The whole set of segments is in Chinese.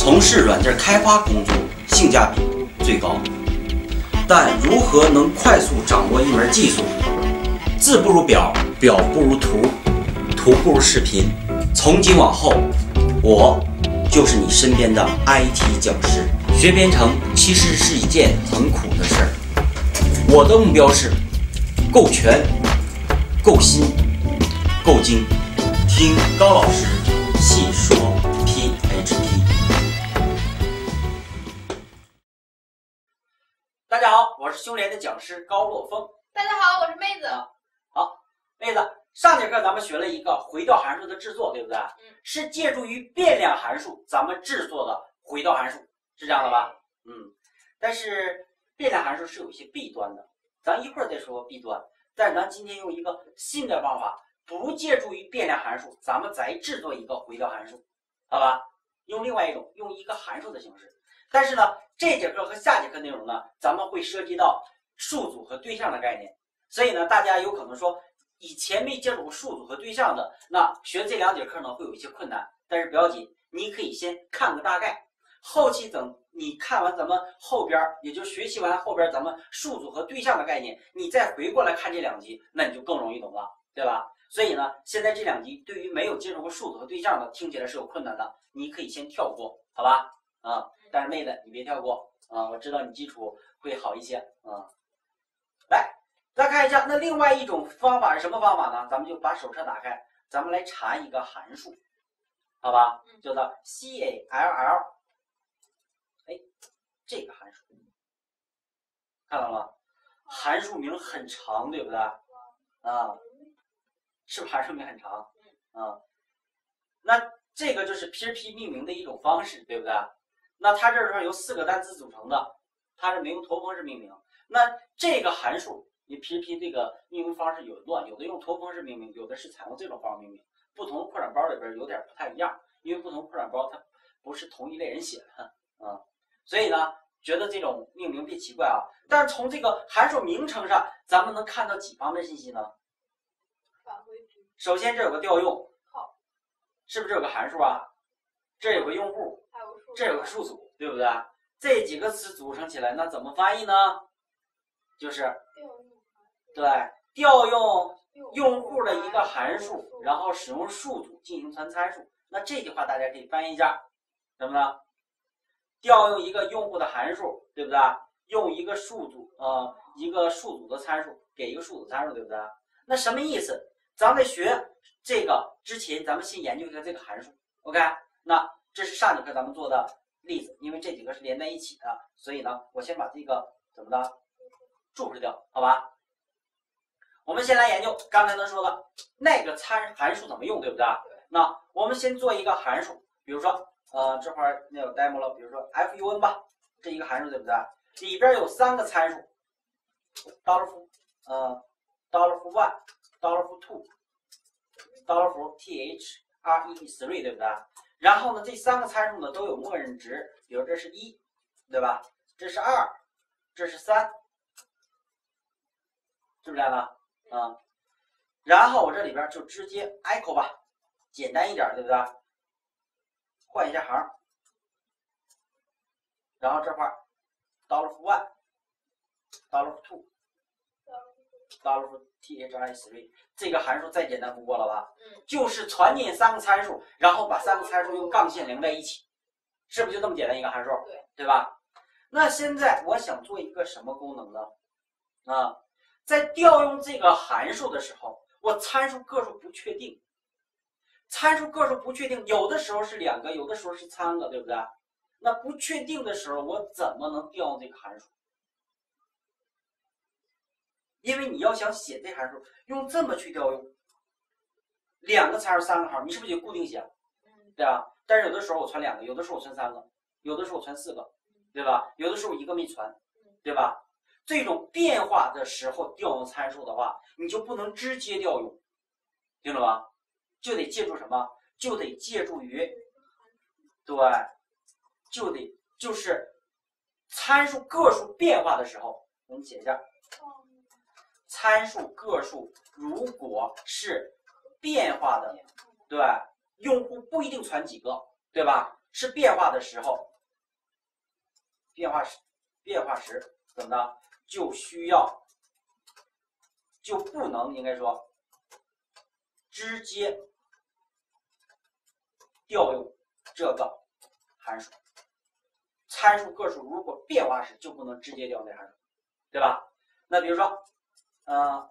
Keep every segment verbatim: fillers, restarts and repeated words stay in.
从事软件开发工作性价比最高。但如何能快速掌握一门技术？字不如表，表不如图，图不如视频。从今往后，我就是你身边的 I T 讲师。学编程其实是一件很苦的事儿。我的目标是够全、够新、够精。听高老师细说 P H P。大家好，我是修联的讲师高若峰。 大家好，我是妹子。 啊、好，妹子，上节课咱们学了一个回调函数的制作，对不对？ 嗯， 是借助于变量函数咱们制作的回调函数，是这样的吧？嗯，但是变量函数是有一些弊端的，咱一会儿再说弊端。但是咱今天用一个新的方法，不借助于变量函数，咱们再制作一个回调函数，好吧？用另外一种，用一个函数的形式。但是呢，这节课和下节课内容呢，咱们会涉及到数组和对象的概念，所以呢，大家有可能说以前没接触过数组和对象的，那学这两节课呢会有一些困难，但是不要紧，你可以先看个大概，后期等你看完咱们后边，也就学习完后边咱们数组和对象的概念，你再回过来看这两集，那你就更容易懂了，对吧？所以呢，现在这两集对于没有接触过数组和对象的，听起来是有困难的，你可以先跳过，好吧？啊，但是妹子你别跳过啊，我知道你基础会好一些啊。来，再看一下，那另外一种方法是什么方法呢？咱们就把手册打开，咱们来查一个函数，好吧？叫做 C A L L。哎，这个函数看到了吗？函数名很长，对不对？啊，是不是函数名很长？啊，那这个就是 P H P 命名的一种方式，对不对？那它这上由四个单词组成的，它是没用驼峰式命名。那这个函数，你 P H P 这个命名方式有乱，有的用驼峰式命名，有的是采用这种方式命名。不同的扩展包里边有点不太一样，因为不同扩展包它不是同一类人写的啊，所以呢，觉得这种命名别奇怪啊。但是从这个函数名称上，咱们能看到几方面信息呢？首先这有个调用，是不是有个函数啊？这有个用户。这有个数组，对不对？这几个词组成起来，那怎么翻译呢？就是对调用用户的一个函数，然后使用数组进行传参数。那这句话大家可以翻译一下，什么呢？调用一个用户的函数，对不对？用一个数组呃一个数组的参数给一个数组参数，对不对？那什么意思？咱们在学这个之前，咱们先研究一下这个函数 ，OK？ 那这是上节课咱们做的例子，因为这几个是连在一起的，所以呢，我先把这个怎么的注释掉，好吧？我们先来研究刚才咱说的那个参函数怎么用，对不对？那我们先做一个函数，比如说，呃，这块那有 demo 了，比如说 fun 吧，这一个函数，对不对？里边有三个参数 ，dollar for 呃 dollar for one，dollar for two，dollar for th re three， 对不对？然后呢，这三个参数呢都有默认值，比如这是一，对吧？这是二，这是三，是不是这样的？啊，然后我这里边就直接 echo 吧，简单一点，对不对？换一下行，然后这块 dollar for one，dollar for two，dollar for th re three， 这个函数再简单不过了吧？嗯，就是传进三个参数，然后把三个参数用杠线连在一起，是不是就这么简单一个函数？对，对吧？那现在我想做一个什么功能呢？啊，在调用这个函数的时候，我参数个数不确定，参数个数不确定，有的时候是两个，有的时候是三个，对不对？那不确定的时候，我怎么能调用这个函数？因为你要想写这函数，用这么去调用，两个参数三个号，你是不是就固定写？对吧？但是有的时候我传两个，有的时候我传三个，有的时候我传四个，对吧？有的时候一个没传，对吧？这种变化的时候调用参数的话，你就不能直接调用，听懂吗？就得借助什么？就得借助于，对，就得就是参数个数变化的时候，我们写一下。参数个数如果是变化的，对，用户不一定传几个，对吧？ 是变化的时候，变化时变化时怎么的就需要就不能应该说直接调用这个函数。参数个数如果变化时就不能直接调用这个函数，对吧？那比如说，呃，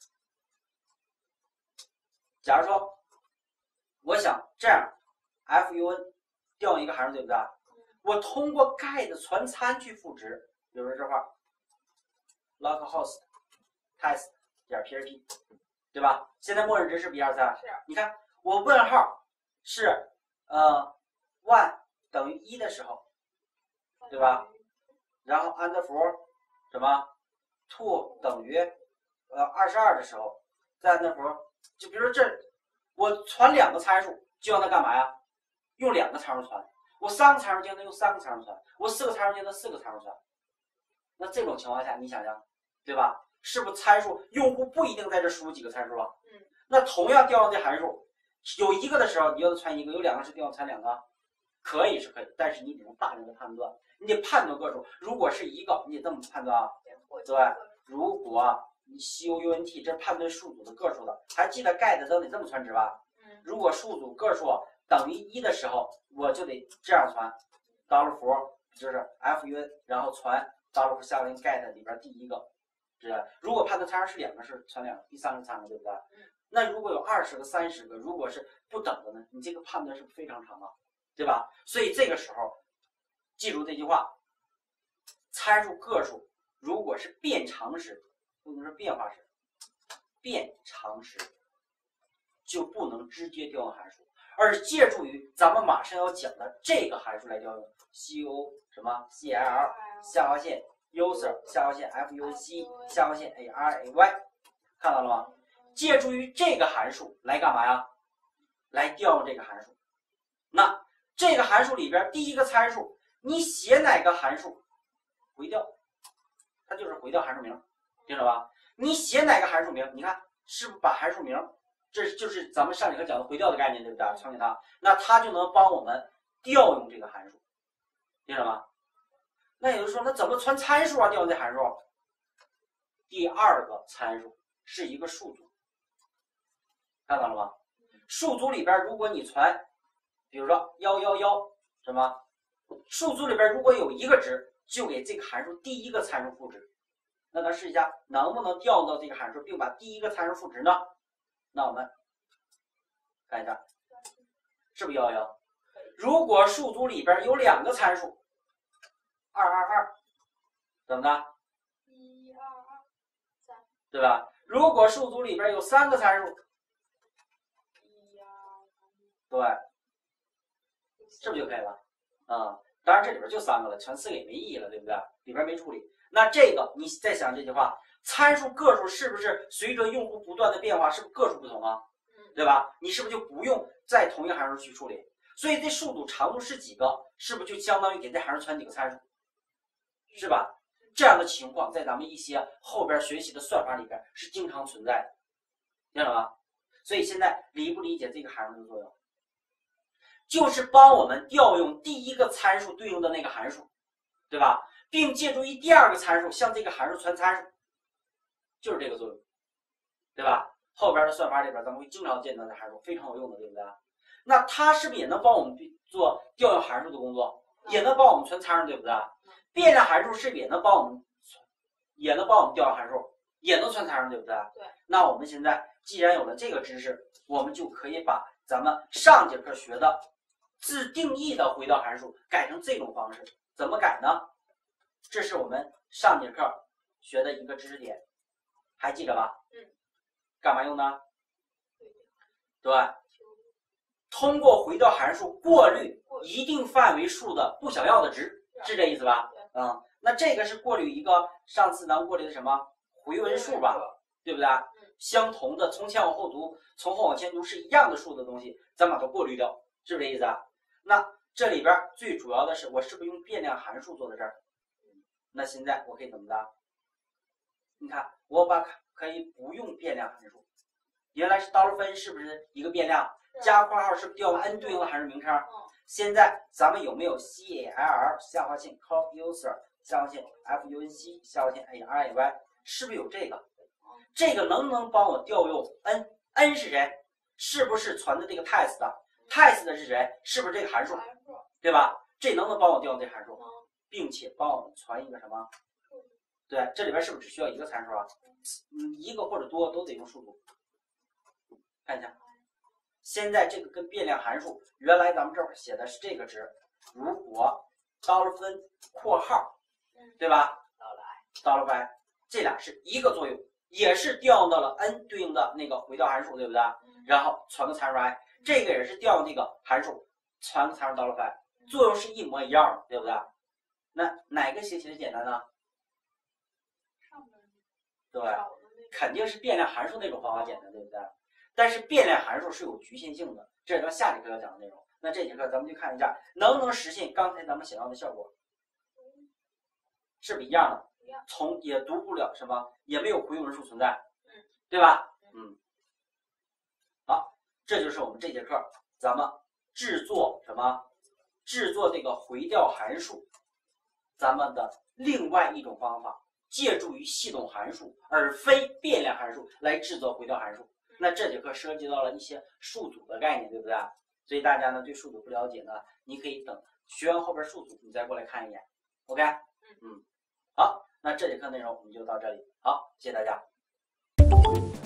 假如说我想这样 fun 调用一个函数，对不对？我通过 get 传参去赋值，比如说这块 localhost test 点 php， 对吧？现在默认值是不是一二三？ 是。 你看我问号是呃 one 等于一的时候，对吧？然后 underscore 什么 two 等于呃二十二的时候，再 underscore 就比如说这我传两个参数，就让它干嘛呀？用两个参数传。我三个参数就让它用三个参数传，我四个参数就让它四个参数传。那这种情况下，你想想，对吧？是不是参数用户不一定在这输入几个参数啊？ 嗯。 那同样调用这函数，有一个的时候你要传一个，有两个是调用传两个，可以是可以，但是你得用大量的判断，你得判断个数。如果是一个，你得这么判断啊？对，如果你 count 这是判断数组的个数的，还记得 get 都得这么传值吧？ 嗯。如果数组个数等于一的时候，我就得这样传 dollar 符，就是 fun， 然后传 dollar 下文 get 里边第一个，是吧？如果判断参数是两个，是传两个，第三个三个，对不对？ 嗯。 那如果有二十个、三十个，如果是不等的呢？你这个判断是不是非常长啊？对吧？所以这个时候记住这句话：参数个数如果是变长时，不能是变化时，变长时就不能直接调用函数。而借助于咱们马上要讲的这个函数来调用 co 什么 cl 下划线 user 下划线 fuc 下划线 aray， 看到了吗？借助于这个函数来干嘛呀？来调用这个函数。那这个函数里边第一个参数，你写哪个函数回调，它就是回调函数名，听着吧？你写哪个函数名，你看是不是把函数名？这就是咱们上节课讲的回调的概念，对不对？传给它，那它就能帮我们调用这个函数，听着吗？那有人说，那怎么传参数啊？调用这函数？第二个参数是一个数组，看到了吗？数组里边，如果你传，比如说幺幺幺什么，数组里边如果有一个值，就给这个函数第一个参数赋值。那咱试一下，能不能调用到这个函数，并把第一个参数赋值呢？那我们看一下，是不是幺幺幺？如果数组里边有两个参数，二二二，怎么的？ 一二二三， 对吧？如果数组里边有三个参数， 一二三， 对，是不是就可以了？啊、嗯，当然这里边就三个了，传四个也没意义了，对不对？里边没处理。那这个你再想这句话。参数个数是不是随着用户不断的变化，是不是个数不同啊？对吧？你是不是就不用在同一个函数去处理？所以这数组长度是几个，是不是就相当于给这函数传几个参数，是吧？这样的情况在咱们一些后边学习的算法里边是经常存在的，听懂吗？所以现在理不理解这个函数的作用？就是帮我们调用第一个参数对应的那个函数，对吧？并借助于第二个参数向这个函数传参数。就是这个作用，对吧？后边的算法里边咱们会经常见到的函数，非常有用的，对不对？那它是不是也能帮我们做调用函数的工作，也能帮我们传参数，对不对？变量函数是不是也能帮我们，也能帮我们调用函数，也能传参数，对不对？ 对。 那我们现在既然有了这个知识，我们就可以把咱们上节课学的自定义的回调函数改成这种方式。怎么改呢？这是我们上节课学的一个知识点。还记得吧？ 嗯。 干嘛用呢？对，通过回调函数过滤一定范围数的不想要的值，是这意思吧？嗯，那这个是过滤一个上次咱们过滤的什么回文数吧，对不对？相同的从前往后读，从后往前读是一样的数的东西，咱把它过滤掉，是不是这意思啊？那这里边最主要的是，我是不是用变量函数做到这儿？那现在我可以怎么的？你看，我把可以不用变量函数，原来是 dollar 分是不是一个变量？ 加括号是不是调用 n 对应的函数名称？ 嗯。 现在咱们有没有 C A L L 下划线 call user 下划线 F U N C 下划线 A R A Y 是不是有这个？这个能不能帮我调用 n？n 是谁？是不是传的这个 test 的 ？test 的是谁？是不是这个函数？对吧？这能不能帮我调用这函数，并且帮我们传一个什么？对，这里边是不是只需要一个参数啊？嗯，一个或者多都得用数组。看一下。现在这个跟变量函数，原来咱们这会儿写的是这个值，如果刀了分括号，对吧？ 到了 i， 到了 i， 这俩是一个作用，也是调用到了 n 对应的那个回调函数，对不对？然后传个参数 i， 这个也是调用那个函数，传个参数到了 i， 作用是一模一样的，对不对？那哪个写起来简单呢？ 上面对，肯定是变量函数那种方法简单，对不对？但是变量函数是有局限性的，这是咱下节课要讲的内容。那这节课咱们就看一下，能不能实现刚才咱们写到的效果，是不是一样的？从也读不了什么，也没有回用人数存在，对吧？嗯，好，这就是我们这节课咱们制作什么，制作这个回调函数，咱们的另外一种方法，借助于系统函数而非变量函数来制作回调函数。那这节课涉及到了一些数组的概念，对不对？所以大家呢对数组不了解呢，你可以等学完后边数组，你再过来看一眼。OK， 嗯，好，那这节课内容我们就到这里，好，谢谢大家。